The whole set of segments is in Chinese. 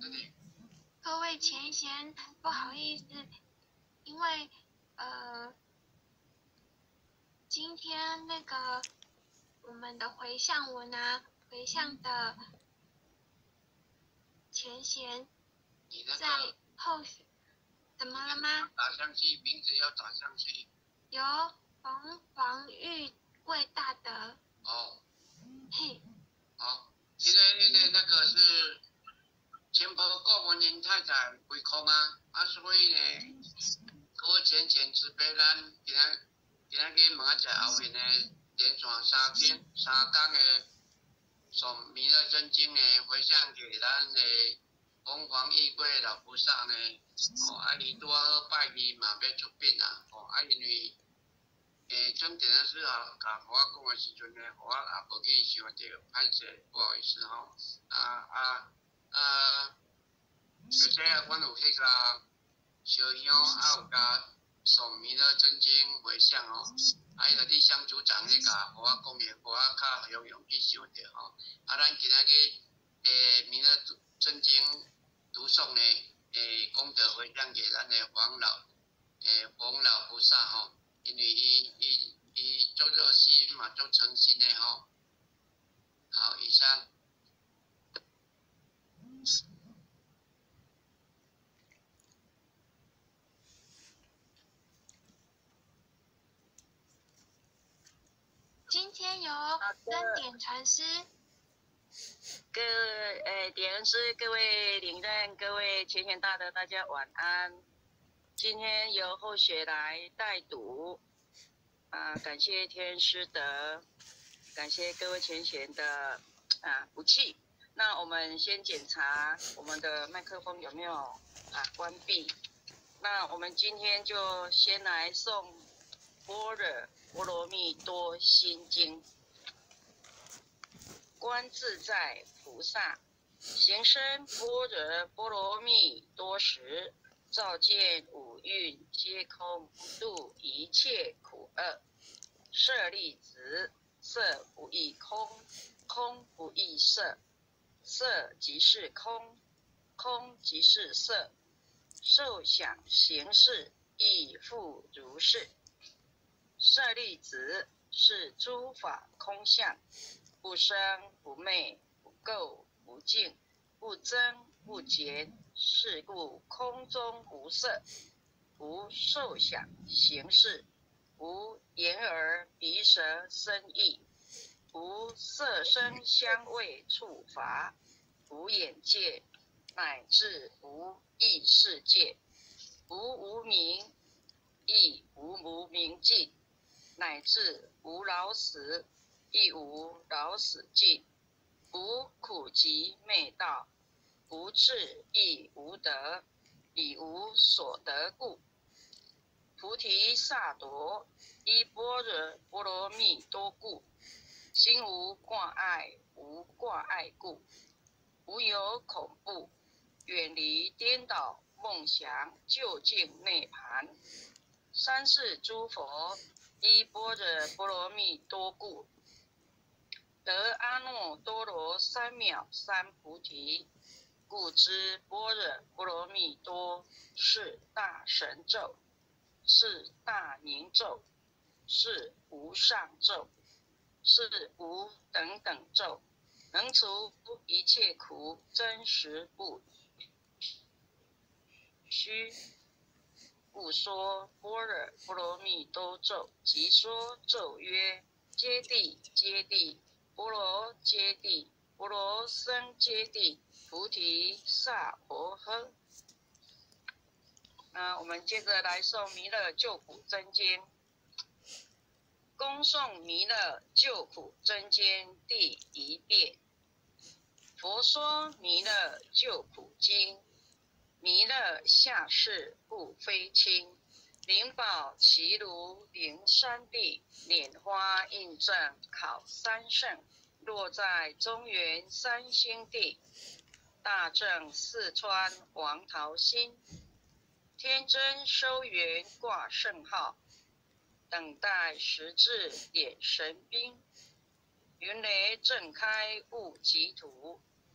各位前贤，不好意思，因为今天那个我们的回向文啊，回向的前贤在后续，怎么了吗？ 打上去，名字要打上去。 有黄玉贵大德。 哦。 嘿。 好，因为呢那个是前婆过门人太太归空啊，所以呢，各位前慈悲，咱今仔日问一下后面呢，连续三天的诵弥勒真经呢，回向给咱的凤凰玉贵老菩萨呢，伊拄好拜二嘛要出殡啦，因为总电视师甲互我讲的时阵呢，互我也无去想到，歹势，不好意思吼。而且阮有迄个烧香，有甲诵弥勒真经回向吼，迄个李乡组长咧甲互我讲的，互我较容易去想到吼。咱今仔日弥勒真经读诵呢，功德回向给咱的黄老菩萨吼。因为伊做热心嘛，做诚心的吼。好，以上。 今天有恩典传师。 点恩师，各位领任，各位前贤大德，大家晚安。今天由后学来代读，感谢天师德，感谢各位前贤的福气。那我们先检查我们的麦克风有没有关闭。那我们今天就先来诵《般若波罗蜜多心经》。观自在菩萨行深般若波罗蜜多时，照见五蕴皆空，度一切苦厄。舍利子，色不异空，空不异色，色即是空，空即是色，受想行识亦复如是。舍利子，是诸法空相，不生不灭，不垢不净，不增不减，是故空中无色，无受想行识，无眼耳鼻舌身意，无色声香味触法，无眼界，乃至无意识界，无无明，亦无无明尽，乃至无老死，亦无老死尽，无苦集灭道，无智亦无得，理无所得故。菩提萨埵依般若波罗蜜多故，心无挂碍，无挂碍故，无有恐怖，远离颠倒梦想，究竟涅槃。三世诸佛依般若波罗蜜多故，得阿耨多罗三藐三菩提，故知般若波罗蜜多是大神咒，是大明咒，是无上咒，是无等等咒，能除一切苦，真实不虚。故说般若波罗蜜多咒，即说咒曰：揭谛揭谛，波罗揭谛，波罗僧揭谛，菩提萨婆诃。那我们接着来诵弥勒救苦真经。恭诵弥勒救苦真经第一遍。佛说弥勒救苦经，弥勒下世不非轻，灵宝齐如灵山地，拈花印证考三圣，落在中原三星地，大正四川王桃心，天真收圆挂圣号，等待时至点神兵，云雷震开悟极土，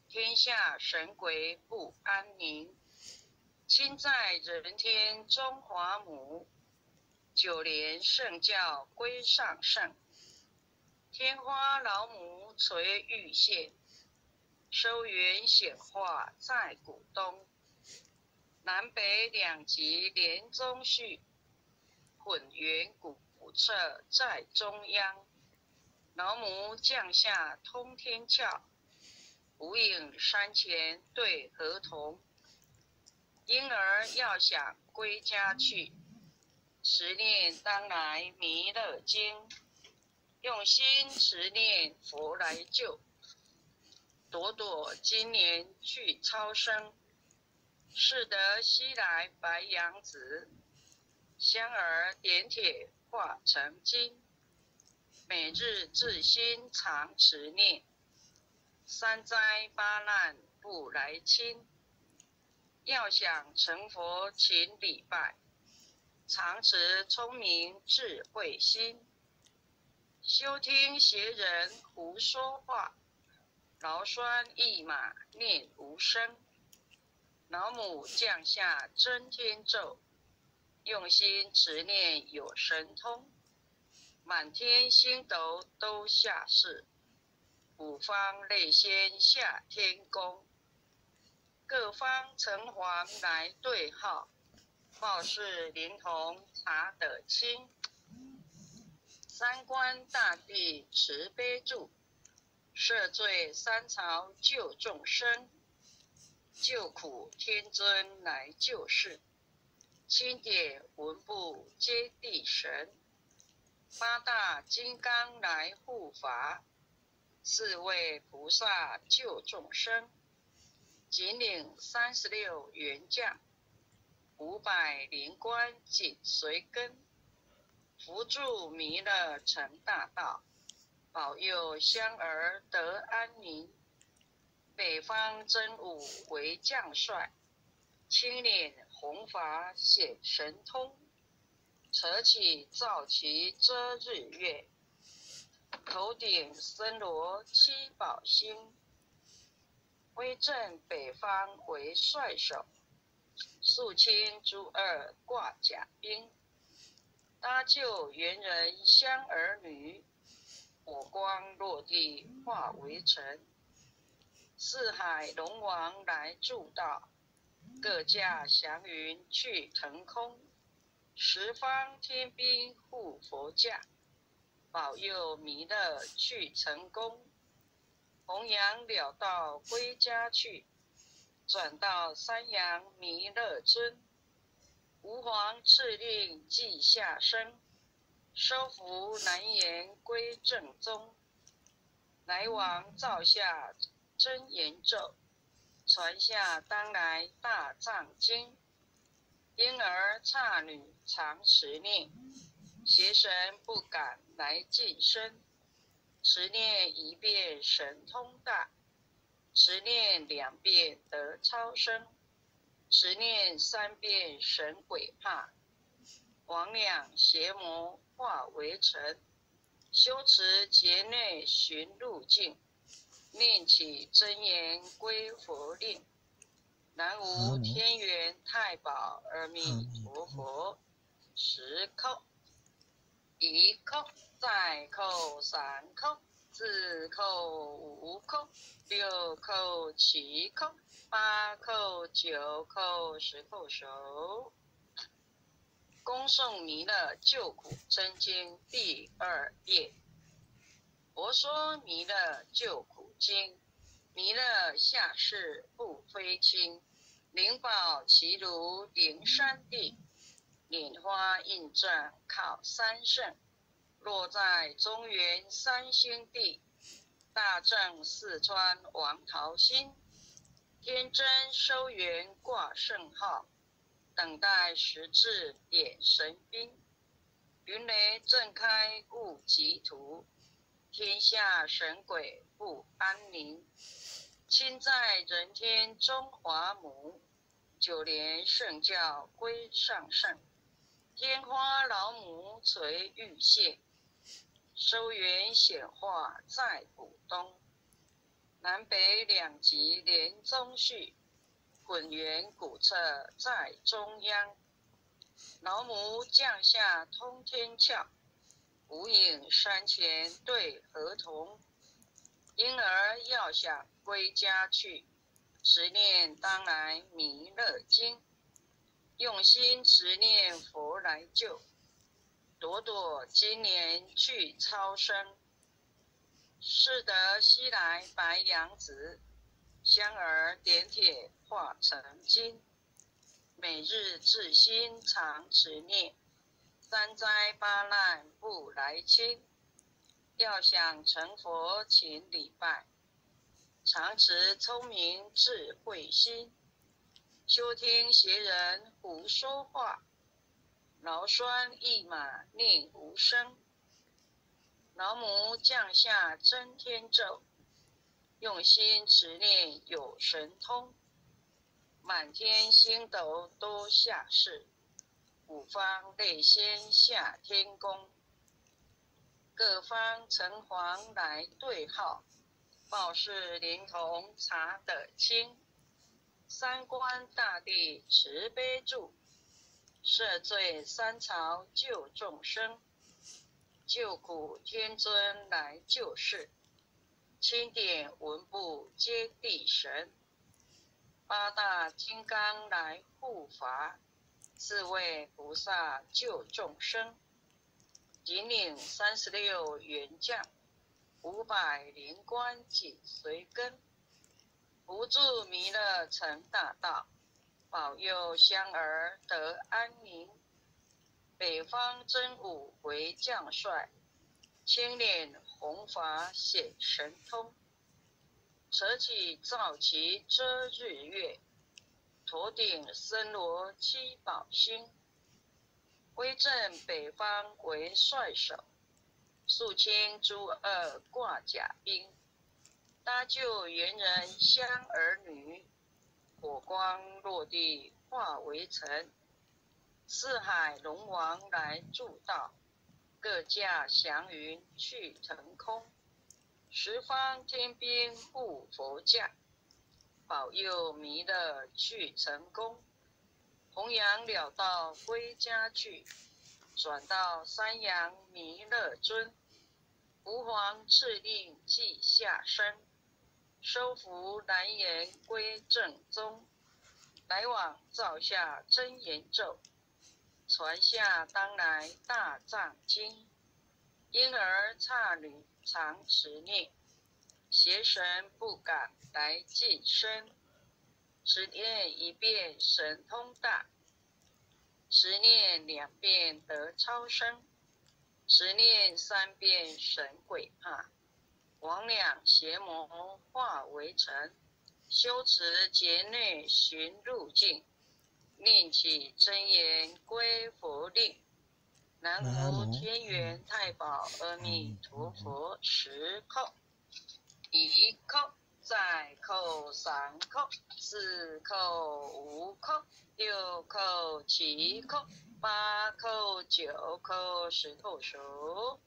天下神鬼不安宁。亲在人天中华母，九莲圣教归上圣。天花老母垂玉线，收元显化在古东。南北两极连中续，混元古彻在中央。老母降下通天窍，无影山前对河童。婴儿要想归家去，持念当来弥勒经。用心持念佛来救，朵朵今年去超生。是得西来白杨子，香儿点铁化成金。每日自心常持念，三灾八难不来侵。要想成佛勤礼拜，常持聪明智慧心。休听邪人胡说话，劳酸一马念无声。老母降下真天咒，用心持念有神通。满天星斗都下世，五方类仙下天宫。各方城隍来对号，貌似灵童查得清。三官大帝慈悲助，赦罪三朝救众生。救苦天尊来救世，钦点文部接地神。八大金刚来护法，四位菩萨救众生。紧领36元将，500灵官紧随跟。扶助弥勒成大道，保佑香儿得安宁。北方真武为将帅，青脸红发显神通。扯起皂旗遮日月，头顶森罗七宝星。威震北方为帅首，肃清诸二挂甲兵。搭救猿人香儿女，火光落地化为尘。四海龙王来助道，各驾祥云去腾空。十方天兵护佛驾，保佑弥勒去成功。弘扬了道归家去，转到三阳弥勒尊。吾皇敕令记下生，收服难言归正宗。来往造下真言咒，传下当来大藏经。婴儿刹女常持念，邪神不敢来近身。持念一遍神通大，持念2遍得超生。持念3遍神鬼怕，魍魉邪魔化为尘。修持劫内寻路径，念起真言归佛令。南无天元太保阿弥陀佛。10叩，1叩，再叩3叩，4叩5叩，6叩7叩，8叩9叩，10叩首。恭诵弥勒救苦真经第2遍。佛说弥勒救苦经，弥勒下世不非轻。灵宝齐如灵山地，拈花印证靠三圣。落在中原三星地，大正四川王桃心。天真收元挂圣号，等待时至点神兵。云雷震开悟极途，天下神鬼不安宁。亲在人天中华母，九莲圣教归上圣。天花老母垂玉线，收元显化在古东。 南北两极连中序，混元古刹在中央。老母降下通天窍，无影山前对河童。婴儿要想归家去，持念当来弥勒经。用心持念佛来救，朵朵今年去超生。是得西来白杨子，香儿点铁化成金。每日至心常持念，三灾八难不来侵。要想成佛勤礼拜，常持聪明智慧心。休听邪人胡说话，劳酸一马宁无声。老母降下真天咒，用心持念有神通。满天星斗多下世，五方类仙下天宫。各方城隍来对号，报事灵童查得清。三官大帝慈悲助，赦罪三朝救众生。救苦天尊来救世，钦点文部接地神。八大金刚来护法，四位菩萨救众生。引领36元将，500灵官紧随跟。扶助弥勒成大道，保佑香儿得安宁。北方真武为将帅，青脸红发显神通。扯起皂旗遮日月，头顶森罗七宝星。威震北方为帅首，肃清诸恶挂甲兵。搭救猿人香儿女，火光落地化为尘。四海龙王来助道，各驾祥云去腾空。十方天兵护佛驾，保佑弥勒去成功。弘扬了道归家去，转到山阳弥勒尊。吾皇敕令即下生，收服南阎归正宗。来往造下真言咒，传下当来大藏经。婴儿刹女常持念，邪神不敢来近身。持念一遍神通大，持念2遍得超生。持念3遍神鬼怕，魍魉邪魔化为尘。修持劫内寻路径，念起真言归佛令。南无天元太保阿弥陀佛，10叩，1叩，再叩3叩，4叩5叩，6叩7叩，8叩9叩，10叩首。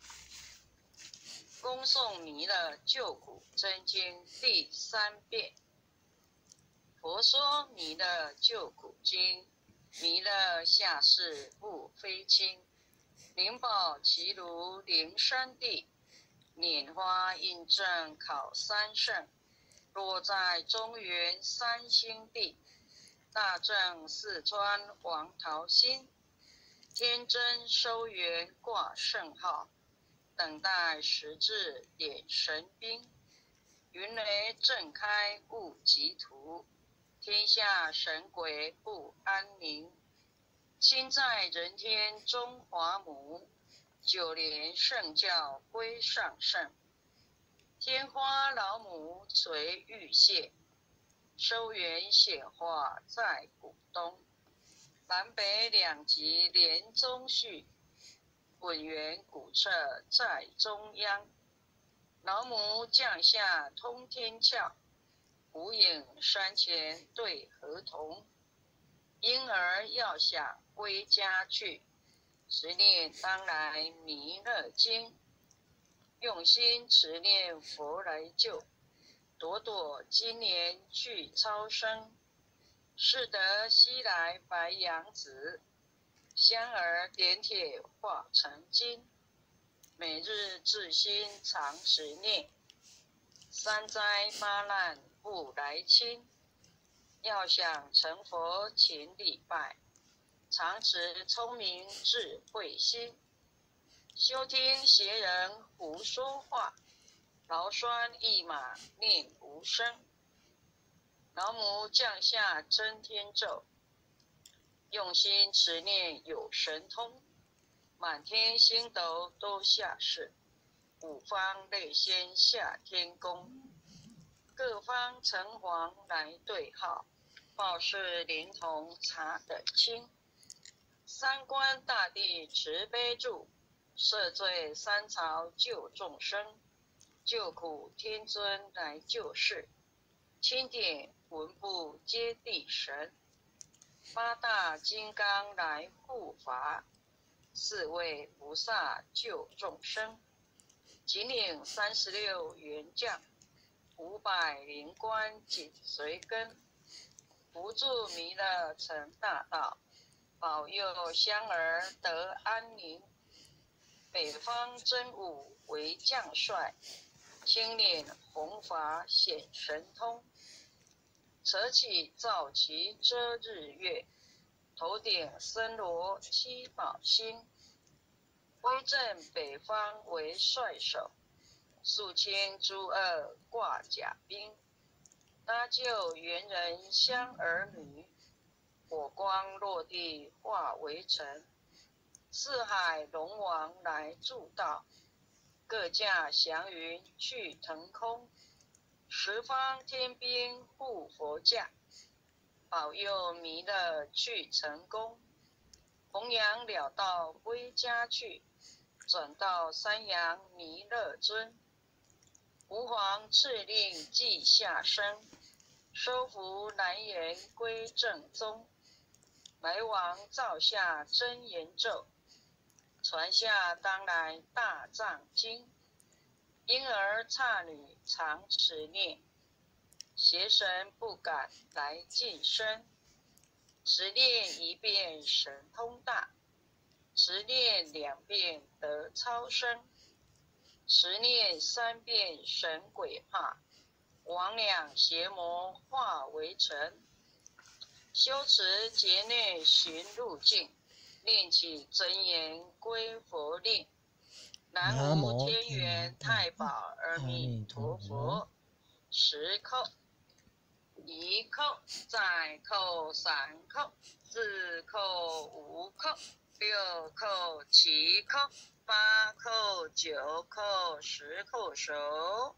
恭诵弥勒救苦真经第3遍。佛说弥勒救苦经，弥勒下世不非轻。灵宝齐如灵山地，拈花印证考三圣。落在中原三星地，大正四川王桃心。天真收元挂圣号，等待时至点神兵。云雷震开雾极图，天下神鬼不安宁。亲在人天中华母，9连圣教归上圣。天花老母垂玉屑，收元显化在古东。南北两极连中序，混元古刹在中央。老母降下通天窍，无影山前对河童。婴儿要想归家去，持念当来弥勒经。用心持念佛来救， 朵朵今年去超生，是得西来白杨子，香儿点铁化成金，每日至心常持念，三灾八难不来侵。要想成佛勤礼拜，常持聪明智慧心，休听邪人胡说话，劳酸一马念无声。老母降下真天咒，用心持念有神通，满天星斗都下世，五方类仙下天宫，各方城隍来对号，报事灵童查得清。三官大帝慈悲助，赦罪三朝救众生，救苦天尊来救世，钦点文部接地神，八大金刚来护法，四位菩萨救众生，紧领36元将，500灵官紧随跟，扶助弥勒成大道，保佑香儿得安宁。北方真武为将帅，青脸红发显神通，扯起皂旗遮日月，头顶森罗七宝星，威震北方为帅首，肃清诸恶挂甲兵，搭救猿人香儿女，火光落地化为尘，四海龙王来助道，各驾祥云去腾空，十方天兵护佛驾，保佑弥勒去成功，弘扬了道归家去，转到三阳弥勒尊，吾皇敕令即下生，收服南阎归正宗，来往造下真言咒，传下当来大藏经，婴儿刹女常持念，邪神不敢来近身，持念一遍神通大，持念2遍得超生，持念3遍神鬼怕，魍魉邪魔化为尘，修持劫内寻路径，念起真言归佛令，南无天元太保阿弥陀佛。10叩，1叩，再叩3叩，4叩5叩，6叩7叩，8叩9叩，10叩手。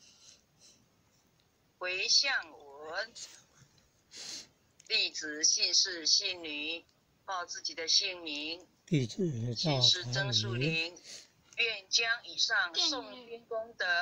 回向文，弟子姓氏姓女，报自己的姓名。 弟子姓氏赵曾树传仪， 林，愿将以上诵经功德，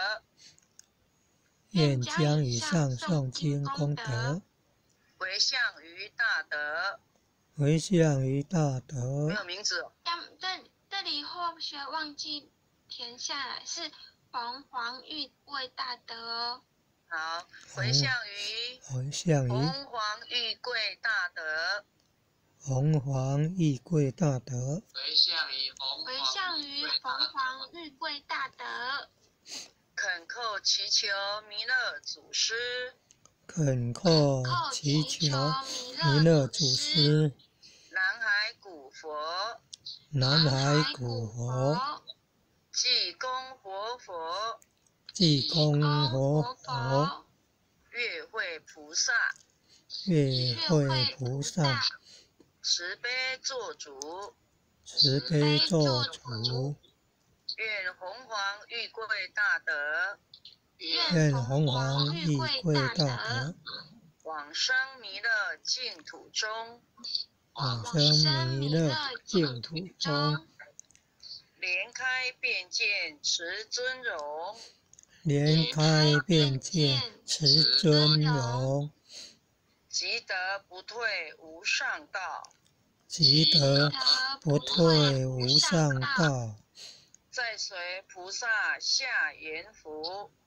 愿将以上诵经功德回向于大德。 回向于大德没。有名字哦。 这里或许忘记填下来，是黄玉贵大德哦。 好，回向于回向于红黄玉贵大德。 红黄玉贵大德。 回向于红黄玉贵大德。 恳叩祈求弥勒祖师， 恳叩祈求弥勒祖师， 南海古佛， 南海古佛， 济公活佛， 济公活佛， 月会菩萨， 月会菩萨， 慈悲做主， 慈悲做主。 愿红黄玉贵大德， 愿红黄玉贵大德往生弥勒净土中， 往生弥勒净土中， 莲开便见持尊容， 莲开便见持尊容， 即得不退无上道， 即得不退无上道， 再随菩萨下阎浮，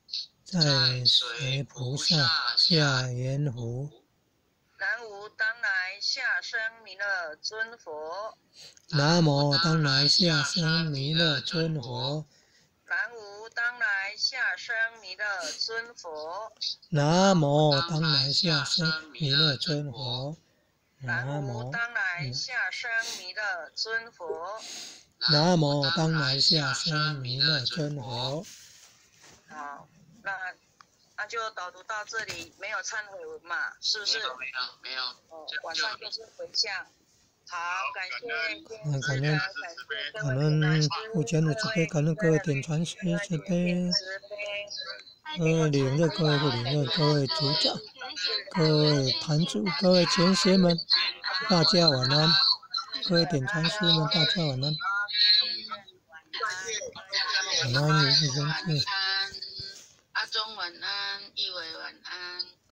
在随菩萨下圆湖。 南无当来下生弥勒尊佛。 南无当来下生弥勒尊佛。 南无当来下生弥勒尊佛。 南无当来下生弥勒尊佛。 南无当来下生弥勒尊佛。 南无当来下生弥勒尊佛。 好，那就导读到这里，没有忏悔文嘛，是不是？ 没有。 晚上就是回向。好，感谢感恩父亲的慈悲，感恩各位点传师慈悲，各位领任、各位不领任、各位组长、各位坛主、各位前贤们，大家晚安。各位点传师们，大家晚安。晚安， 晚安，阿忠晚安，一伟晚安。